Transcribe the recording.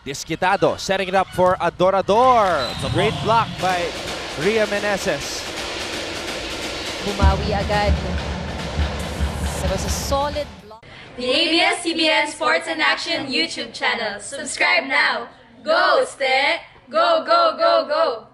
Disquitado setting it up for Adorador. Great block by Meneses. Bumawi agad. It was a solid block. The ABS-CBN Sports and Action YouTube channel. Subscribe now. Go, Ste! Go, go, go, go!